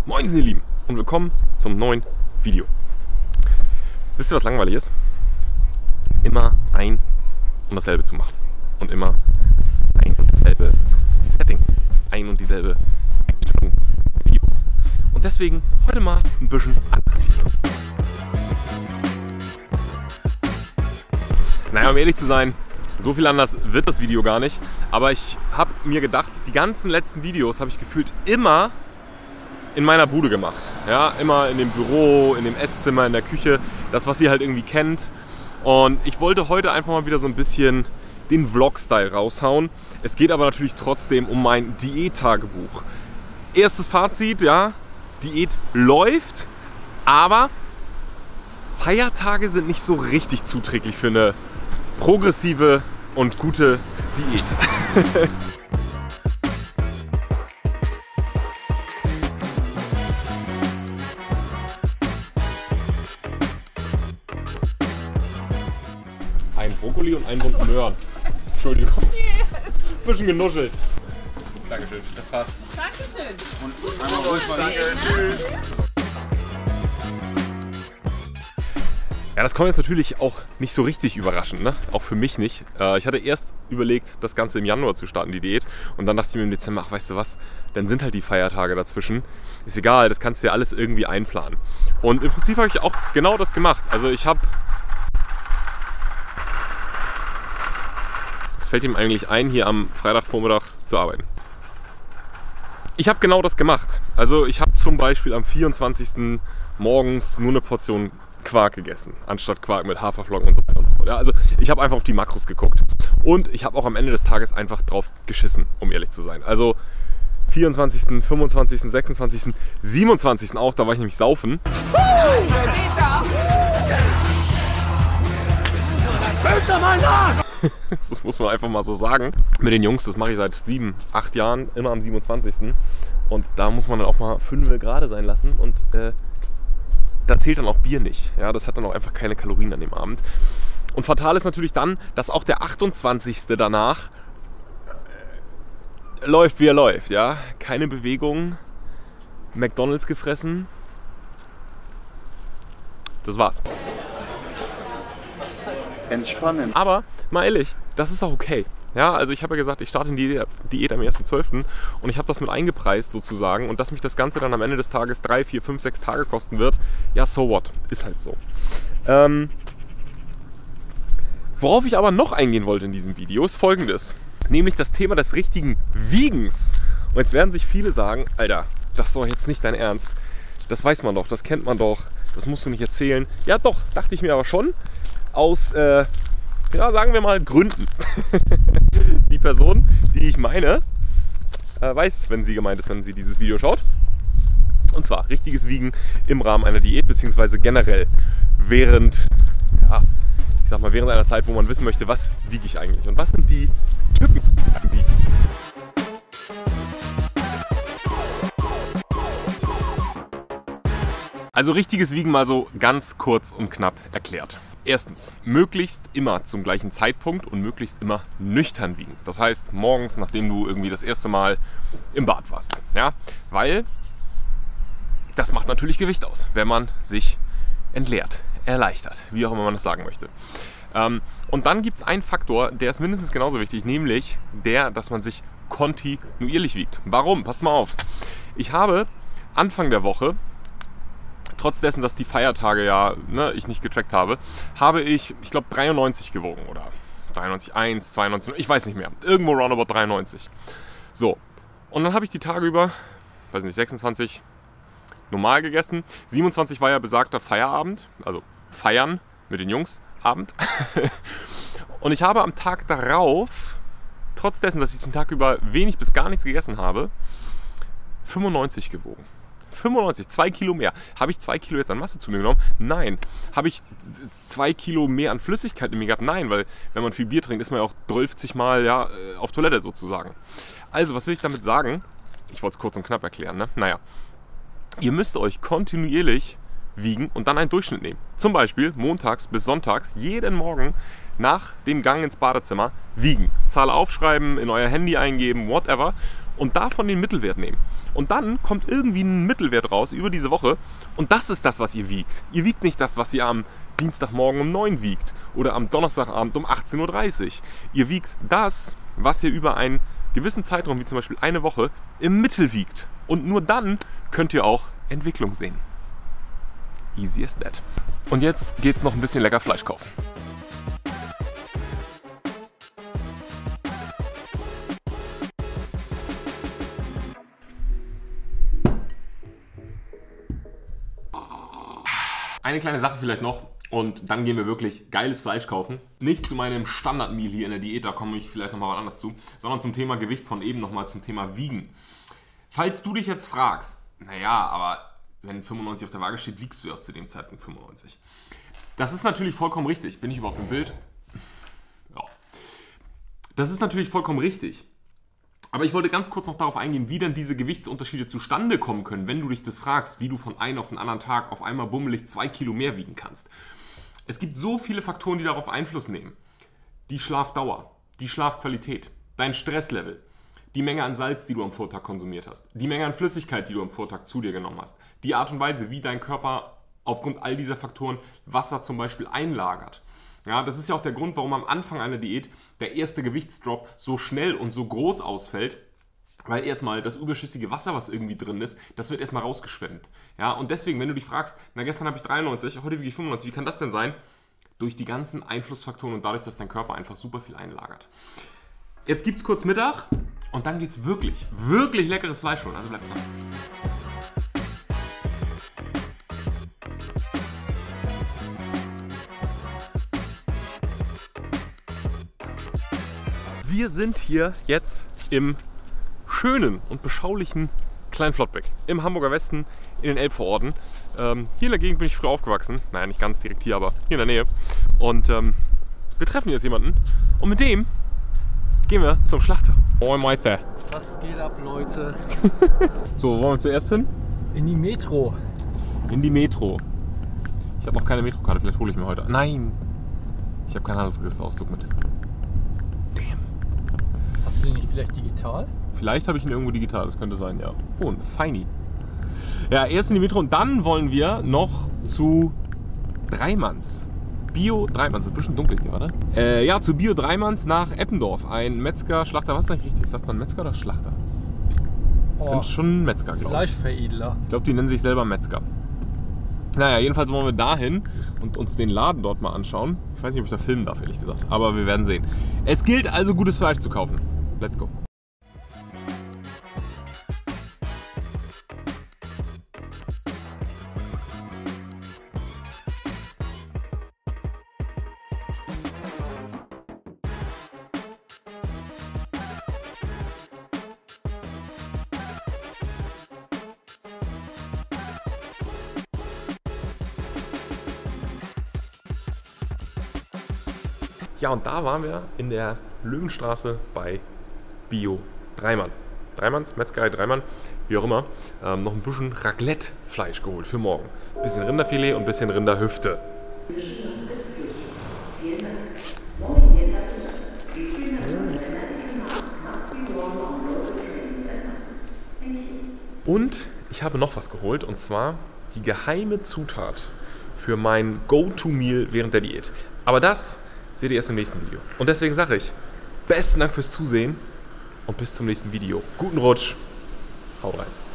Moin ihr Lieben und willkommen zum neuen Video. Wisst ihr, was langweilig ist? Immer ein und dasselbe zu machen. Und immer ein und dasselbe Setting. Ein und dieselbe Einstellung Videos. Und deswegen heute mal ein bisschen anderes Video. Naja, um ehrlich zu sein, so viel anders wird das Video gar nicht. Aber ich habe mir gedacht, die ganzen letzten Videos habe ich gefühlt immer in meiner Bude gemacht. Ja, immer in dem Büro, in dem Esszimmer, in der Küche. Das, was ihr halt irgendwie kennt. Und ich wollte heute einfach mal wieder so ein bisschen den Vlog-Style raushauen. Es geht aber natürlich trotzdem um mein Diät-Tagebuch. Erstes Fazit, ja, Diät läuft, aber Feiertage sind nicht so richtig zuträglich für eine progressive und gute Diät. Ein Brokkoli und ein Bund Möhren. Entschuldigung. Bisschen genuschelt. Dankeschön, das passt. Dankeschön. Und einmal ruhig mal. Danke, tschüss. Ja, das kommt jetzt natürlich auch nicht so richtig überraschend, ne? Auch für mich nicht. Ich hatte erst überlegt, das Ganze im Januar zu starten, die Diät. Und dann dachte ich mir im Dezember, ach, weißt du was, dann sind halt die Feiertage dazwischen. Ist egal, das kannst du ja alles irgendwie einplanen. Und im Prinzip habe ich auch genau das gemacht. Also ich habe... Es fällt ihm eigentlich ein, hier am Freitagvormittag zu arbeiten. Ich habe genau das gemacht. Also ich habe zum Beispiel am 24. morgens nur eine Portion Quark gegessen, anstatt Quark mit Haferflocken und so weiter und so fort. Ja, also ich habe einfach auf die Makros geguckt. Und ich habe auch am Ende des Tages einfach drauf geschissen, um ehrlich zu sein. Also 24., 25., 26., 27. auch, da war ich nämlich saufen. Das muss man einfach mal so sagen. Mit den Jungs, das mache ich seit 7, 8 Jahren, immer am 27. Und da muss man dann auch mal 5 gerade sein lassen. Und da zählt dann auch Bier nicht. Ja, das hat dann auch einfach keine Kalorien an dem Abend. Und fatal ist natürlich dann, dass auch der 28. danach läuft, wie er läuft. Ja? Keine Bewegung, McDonald's gefressen. Das war's. Entspannen. Aber mal ehrlich, das ist auch okay. Ja, also ich habe ja gesagt, ich starte in die Diät am 1.12. und ich habe das mit eingepreist sozusagen und dass mich das Ganze dann am Ende des Tages 3, 4, 5, 6 Tage kosten wird, ja, so what, ist halt so. Worauf ich aber noch eingehen wollte in diesem Video ist Folgendes, nämlich das Thema des richtigen Wiegens. Und jetzt werden sich viele sagen, Alter, das ist doch jetzt nicht dein Ernst, das weiß man doch, das kennt man doch, das musst du nicht erzählen. Ja doch, dachte ich mir aber schon, aus, ja, sagen wir mal, Gründen. Die Person, die ich meine, weiß, wenn sie gemeint ist, wenn sie dieses Video schaut. Und zwar richtiges Wiegen im Rahmen einer Diät, beziehungsweise generell während, ja, ich sag mal, während einer Zeit, wo man wissen möchte, was wiege ich eigentlich und was sind die Tücken beim Wiegen. Also richtiges Wiegen mal so ganz kurz und knapp erklärt. Erstens, möglichst immer zum gleichen Zeitpunkt und möglichst immer nüchtern wiegen. Das heißt, morgens, nachdem du irgendwie das erste Mal im Bad warst. Ja? Weil das macht natürlich Gewicht aus, wenn man sich entleert, erleichtert, wie auch immer man das sagen möchte. Und dann gibt es einen Faktor, der ist mindestens genauso wichtig, nämlich der, dass man sich kontinuierlich wiegt. Warum? Passt mal auf. Ich habe Anfang der Woche, trotz dessen, dass die Feiertage ja ich nicht getrackt habe, habe ich glaube 93 gewogen oder 93,1, 92, ich weiß nicht mehr. Irgendwo roundabout 93. So, und dann habe ich die Tage über, weiß nicht, 26 normal gegessen. 27 war ja besagter Feierabend, also feiern mit den Jungs, Abend. Und ich habe am Tag darauf, trotz dessen, dass ich den Tag über wenig bis gar nichts gegessen habe, 95 gewogen. 95, 2 Kilo mehr. Habe ich 2 Kilo jetzt an Masse zu mir genommen? Nein. Habe ich 2 Kilo mehr an Flüssigkeit in mir gehabt? Nein, weil wenn man viel Bier trinkt, ist man ja auch 12 Mal ja, auf Toilette sozusagen. Also, was will ich damit sagen? Ich wollte es kurz und knapp erklären, ne? Naja, ihr müsst euch kontinuierlich wiegen und dann einen Durchschnitt nehmen. Zum Beispiel montags bis sonntags jeden Morgen nach dem Gang ins Badezimmer wiegen. Zahl aufschreiben, in euer Handy eingeben, whatever. Und davon den Mittelwert nehmen. Und dann kommt irgendwie ein Mittelwert raus über diese Woche. Und das ist das, was ihr wiegt. Ihr wiegt nicht das, was ihr am Dienstagmorgen um 9 wiegt. Oder am Donnerstagabend um 18:30 Uhr. Ihr wiegt das, was ihr über einen gewissen Zeitraum, wie zum Beispiel eine Woche, im Mittel wiegt. Und nur dann könnt ihr auch Entwicklung sehen. Easy as that. Und jetzt geht's noch ein bisschen lecker Fleisch kaufen. Eine kleine Sache vielleicht noch und dann gehen wir wirklich geiles Fleisch kaufen. Nicht zu meinem Standard-Meal hier in der Diät, da komme ich vielleicht nochmal anders zu, sondern zum Thema Gewicht von eben nochmal zum Thema Wiegen. Falls du dich jetzt fragst, naja, aber wenn 95 auf der Waage steht, wiegst du ja auch zu dem Zeitpunkt 95. Das ist natürlich vollkommen richtig. Bin ich überhaupt im Bild? Ja. Das ist natürlich vollkommen richtig. Aber ich wollte ganz kurz noch darauf eingehen, wie denn diese Gewichtsunterschiede zustande kommen können, wenn du dich das fragst, wie du von einem auf den anderen Tag auf einmal bummelig 2 Kilo mehr wiegen kannst. Es gibt so viele Faktoren, die darauf Einfluss nehmen. Die Schlafdauer, die Schlafqualität, dein Stresslevel, die Menge an Salz, die du am Vortag konsumiert hast, die Menge an Flüssigkeit, die du am Vortag zu dir genommen hast, die Art und Weise, wie dein Körper aufgrund all dieser Faktoren Wasser zum Beispiel einlagert. Ja, das ist ja auch der Grund, warum am Anfang einer Diät der erste Gewichtsdrop so schnell und so groß ausfällt, weil erstmal das überschüssige Wasser, was irgendwie drin ist, das wird erstmal rausgeschwemmt. Ja, und deswegen, wenn du dich fragst, na gestern habe ich 93, heute wiege ich 95, wie kann das denn sein? Durch die ganzen Einflussfaktoren und dadurch, dass dein Körper einfach super viel einlagert. Jetzt gibt es kurz Mittag und dann geht es wirklich, wirklich leckeres Fleisch holen, also bleibt dran. Wir sind hier jetzt im schönen und beschaulichen Klein-Flottbek im Hamburger Westen in den Elbvororten. Hier in der Gegend bin ich früher aufgewachsen. Naja, nicht ganz direkt hier, aber hier in der Nähe. Und wir treffen jetzt jemanden und mit dem gehen wir zum Schlachter. Moin Meister. Was geht ab, Leute? So, wollen wir zuerst hin? In die Metro. In die Metro. Ich habe noch keine Metrokarte, vielleicht hole ich mir heute. Nein! Ich habe keinen Handelsregisterauszug mit. Hast du den nicht vielleicht digital? Vielleicht habe ich ihn irgendwo digital, das könnte sein, ja. Oh, ein Feini. Ja, erst in die Metro und dann wollen wir noch zu Dreimanns. Bio Dreimanns, ist ein bisschen dunkel hier, oder? Ja, zu Bio Dreimanns nach Eppendorf. Ein Metzger, Schlachter, was ist eigentlich richtig? Sagt man Metzger oder Schlachter? Das sind schon Metzger, glaube ich. Fleischveredler. Ich glaube, die nennen sich selber Metzger. Naja, jedenfalls wollen wir dahin und uns den Laden dort mal anschauen. Ich weiß nicht, ob ich da filmen darf, ehrlich gesagt. Aber wir werden sehen. Es gilt also, gutes Fleisch zu kaufen. Let's go. Ja, und da waren wir in der Löwenstraße bei Bio Dreimann. Dreimanns, Metzgerei Dreimann, wie auch immer. Noch ein bisschen Raclette-Fleisch geholt für morgen. Ein bisschen Rinderfilet und ein bisschen Rinderhüfte. Und ich habe noch was geholt, und zwar die geheime Zutat für mein Go-To-Meal während der Diät. Aber das seht ihr erst im nächsten Video. Und deswegen sage ich, besten Dank fürs Zusehen und bis zum nächsten Video. Guten Rutsch, haut rein.